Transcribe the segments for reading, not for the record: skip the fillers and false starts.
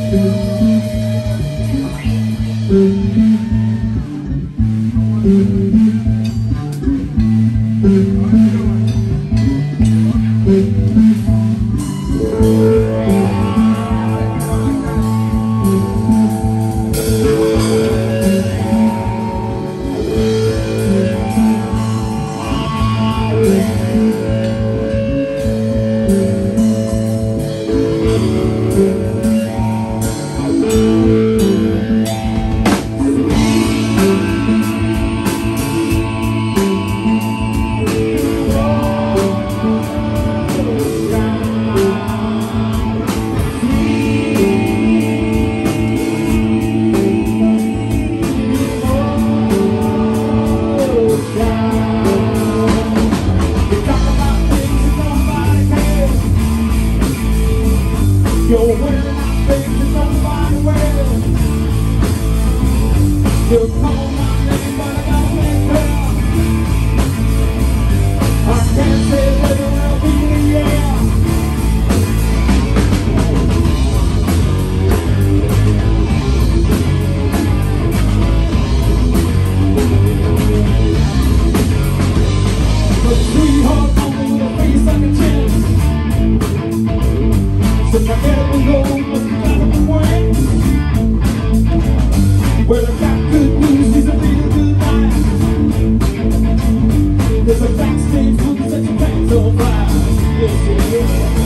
You're wearing out faces somebody well. You'll call my name, but I don't tell. I can't say whether I'll be the air. But sweetheart, I'm with a face like a chin. Since I never know what's got the way. Well, I got good news, she's a real good night. There's a backstage movie that you can't so fly. Yes, yeah.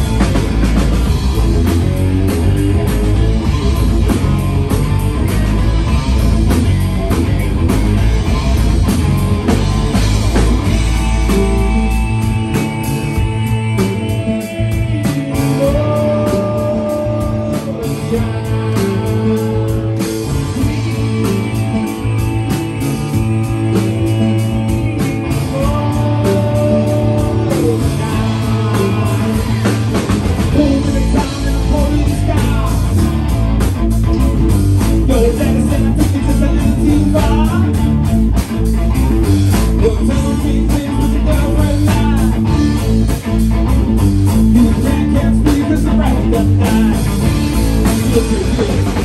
You can't speak 'cause I'm right that night.